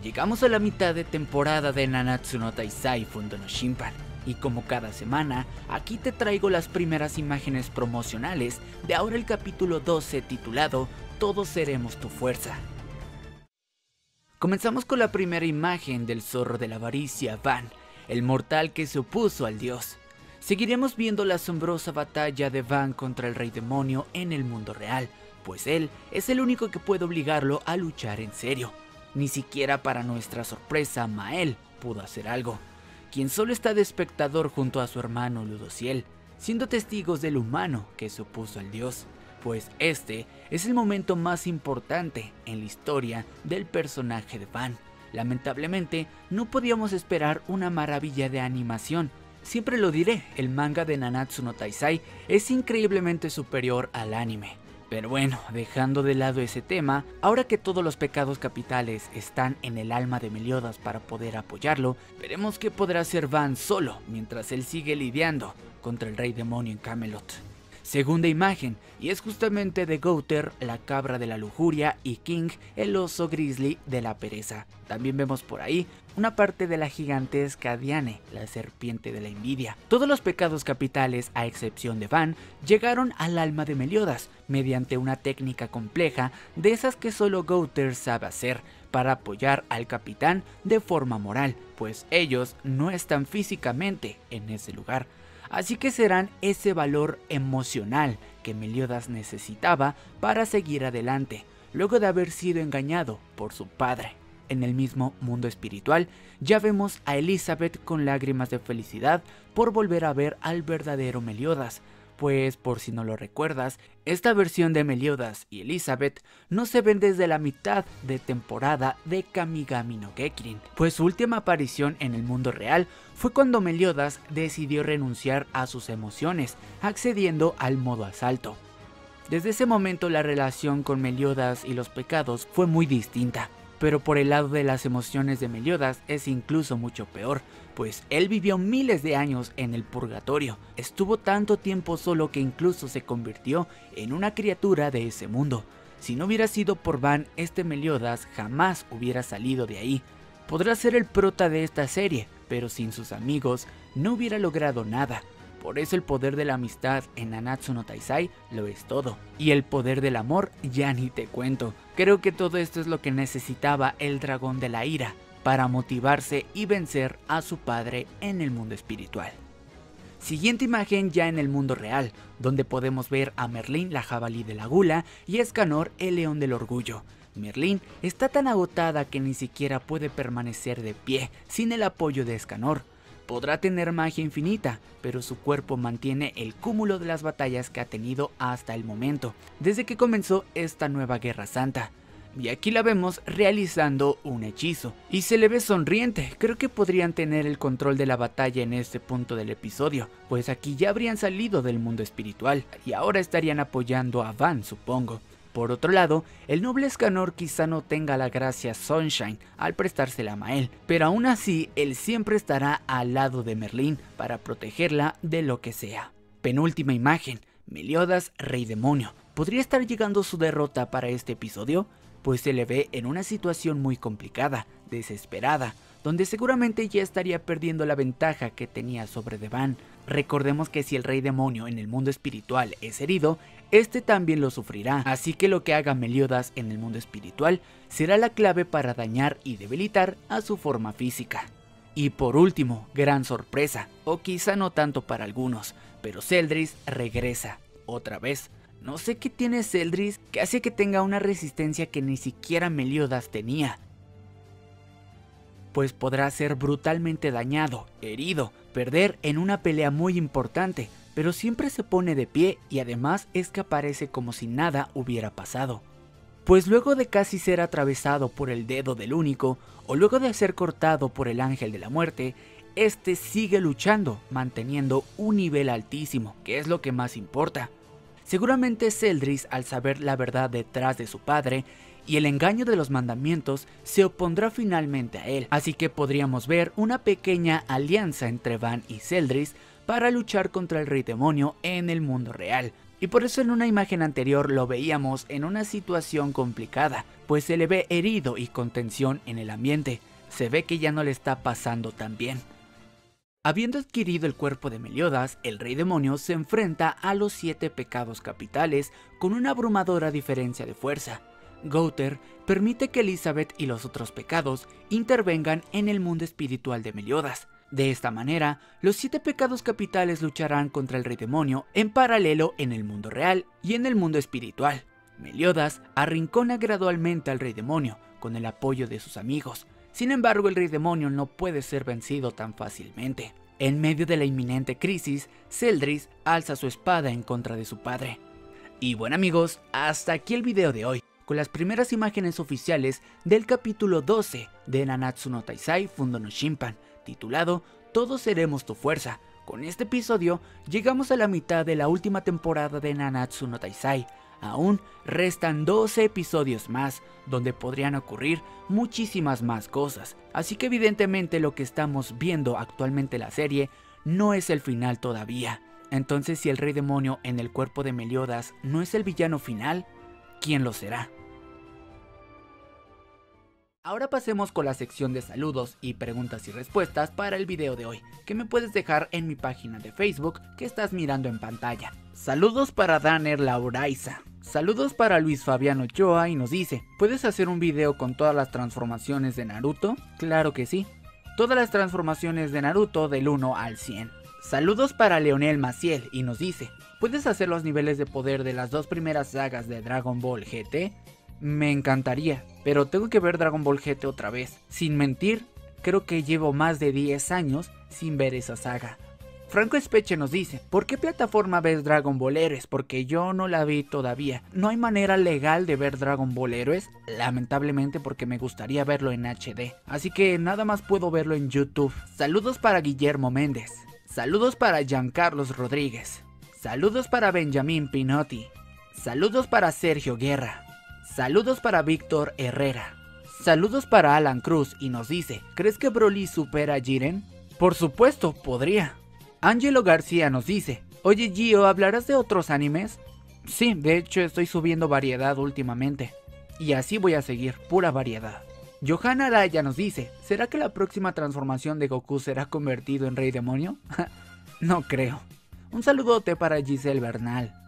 Llegamos a la mitad de temporada de Nanatsu no Taizai Fundo no Shimpan, y como cada semana, aquí te traigo las primeras imágenes promocionales de ahora el capítulo 12 titulado Todos seremos tu fuerza. Comenzamos con la primera imagen del zorro de la avaricia, Van, el mortal que se opuso al dios. Seguiremos viendo la asombrosa batalla de Van contra el rey demonio en el mundo real, pues él es el único que puede obligarlo a luchar en serio. Ni siquiera para nuestra sorpresa, Mael pudo hacer algo, quien solo está de espectador junto a su hermano Ludociel, siendo testigos del humano que se opuso al dios, pues este es el momento más importante en la historia del personaje de Van. Lamentablemente, no podíamos esperar una maravilla de animación. Siempre lo diré, el manga de Nanatsu no Taizai es increíblemente superior al anime. Pero bueno, dejando de lado ese tema, ahora que todos los pecados capitales están en el alma de Meliodas para poder apoyarlo, veremos qué podrá hacer Van solo mientras él sigue lidiando contra el rey demonio en Camelot. Segunda imagen, y es justamente de Gowther, la cabra de la lujuria, y King, el oso grizzly de la pereza. También vemos por ahí una parte de la gigantesca Diane, la serpiente de la envidia. Todos los pecados capitales, a excepción de Van, llegaron al alma de Meliodas mediante una técnica compleja de esas que solo Gowther sabe hacer para apoyar al capitán de forma moral, pues ellos no están físicamente en ese lugar. Así que serán ese valor emocional que Meliodas necesitaba para seguir adelante, luego de haber sido engañado por su padre. En el mismo mundo espiritual, ya vemos a Elizabeth con lágrimas de felicidad por volver a ver al verdadero Meliodas, pues por si no lo recuerdas, esta versión de Meliodas y Elizabeth no se ven desde la mitad de temporada de Kamigami no Gekirin, pues su última aparición en el mundo real fue cuando Meliodas decidió renunciar a sus emociones, accediendo al modo asalto. Desde ese momento la relación con Meliodas y los pecados fue muy distinta, pero por el lado de las emociones de Meliodas es incluso mucho peor, pues él vivió miles de años en el purgatorio, estuvo tanto tiempo solo que incluso se convirtió en una criatura de ese mundo. Si no hubiera sido por Van, este Meliodas jamás hubiera salido de ahí. Podrá ser el prota de esta serie, pero sin sus amigos no hubiera logrado nada. Por eso el poder de la amistad en Nanatsu no Taizai lo es todo. Y el poder del amor ya ni te cuento. Creo que todo esto es lo que necesitaba el dragón de la ira para motivarse y vencer a su padre en el mundo espiritual. Siguiente imagen ya en el mundo real, donde podemos ver a Merlín, la jabalí de la gula, y a Escanor, el león del orgullo. Merlín está tan agotada que ni siquiera puede permanecer de pie sin el apoyo de Escanor. Podrá tener magia infinita, pero su cuerpo mantiene el cúmulo de las batallas que ha tenido hasta el momento, desde que comenzó esta nueva guerra santa. Y aquí la vemos realizando un hechizo, y se le ve sonriente. Creo que podrían tener el control de la batalla en este punto del episodio, pues aquí ya habrían salido del mundo espiritual, y ahora estarían apoyando a Van, supongo. Por otro lado, el noble Escanor quizá no tenga la gracia Sunshine al prestársela a Mael, pero aún así él siempre estará al lado de Merlín para protegerla de lo que sea. Penúltima imagen, Meliodas, rey demonio. ¿Podría estar llegando su derrota para este episodio? Pues se le ve en una situación muy complicada, desesperada, donde seguramente ya estaría perdiendo la ventaja que tenía sobre Van. Recordemos que si el rey demonio en el mundo espiritual es herido, este también lo sufrirá, así que lo que haga Meliodas en el mundo espiritual será la clave para dañar y debilitar a su forma física. Y por último, gran sorpresa, o quizá no tanto para algunos, pero Zeldris regresa, otra vez. No sé qué tiene Zeldris que hace que tenga una resistencia que ni siquiera Meliodas tenía, pues podrá ser brutalmente dañado, herido, perder en una pelea muy importante, pero siempre se pone de pie y además es que aparece como si nada hubiera pasado. Pues luego de casi ser atravesado por el dedo del único, o luego de ser cortado por el ángel de la muerte, este sigue luchando, manteniendo un nivel altísimo, que es lo que más importa. Seguramente Zeldris, al saber la verdad detrás de su padre y el engaño de los mandamientos, se opondrá finalmente a él, así que podríamos ver una pequeña alianza entre Van y Zeldris para luchar contra el rey demonio en el mundo real. Y por eso en una imagen anterior lo veíamos en una situación complicada, pues se le ve herido y con tensión en el ambiente. Se ve que ya no le está pasando tan bien. Habiendo adquirido el cuerpo de Meliodas, el rey demonio se enfrenta a los 7 pecados capitales con una abrumadora diferencia de fuerza. Gowther permite que Elizabeth y los otros pecados intervengan en el mundo espiritual de Meliodas. De esta manera, los 7 pecados capitales lucharán contra el rey demonio en paralelo en el mundo real y en el mundo espiritual. Meliodas arrincona gradualmente al rey demonio con el apoyo de sus amigos. Sin embargo, el rey demonio no puede ser vencido tan fácilmente. En medio de la inminente crisis, Celdris alza su espada en contra de su padre. Y bueno amigos, hasta aquí el video de hoy, con las primeras imágenes oficiales del capítulo 12 de Nanatsu no Taizai Fundo no Shimpan, titulado Todos seremos tu fuerza. Con este episodio llegamos a la mitad de la última temporada de Nanatsu no Taizai. Aún restan 12 episodios más, donde podrían ocurrir muchísimas más cosas, así que evidentemente lo que estamos viendo actualmente en la serie no es el final todavía. Entonces, si el rey demonio en el cuerpo de Meliodas no es el villano final, ¿quién lo será? Ahora pasemos con la sección de saludos y preguntas y respuestas para el video de hoy, que me puedes dejar en mi página de Facebook que estás mirando en pantalla. Saludos para Danner Lauraiza. Saludos para Luis Fabiano Ochoa y nos dice: ¿puedes hacer un video con todas las transformaciones de Naruto? Claro que sí. Todas las transformaciones de Naruto del 1 al 100. Saludos para Leonel Maciel y nos dice: ¿puedes hacer los niveles de poder de las 2 primeras sagas de Dragon Ball GT? Me encantaría, pero tengo que ver Dragon Ball GT otra vez. Sin mentir, creo que llevo más de 10 años sin ver esa saga. Franco Espeche nos dice: ¿por qué plataforma ves Dragon Ball Heroes? Porque yo no la vi todavía. ¿No hay manera legal de ver Dragon Ball Heroes? Lamentablemente, porque me gustaría verlo en HD. Así que nada más puedo verlo en YouTube. Saludos para Guillermo Méndez. Saludos para Giancarlos Rodríguez. Saludos para Benjamín Pinotti. Saludos para Sergio Guerra. Saludos para Víctor Herrera. Saludos para Alan Cruz y nos dice: ¿crees que Broly supera a Jiren? Por supuesto, podría. Angelo García nos dice: oye Gio, ¿hablarás de otros animes? Sí, de hecho estoy subiendo variedad últimamente. Y así voy a seguir, pura variedad. Johanna Araya nos dice: ¿será que la próxima transformación de Goku será convertido en Rey Demonio? No creo. Un saludote para Giselle Bernal.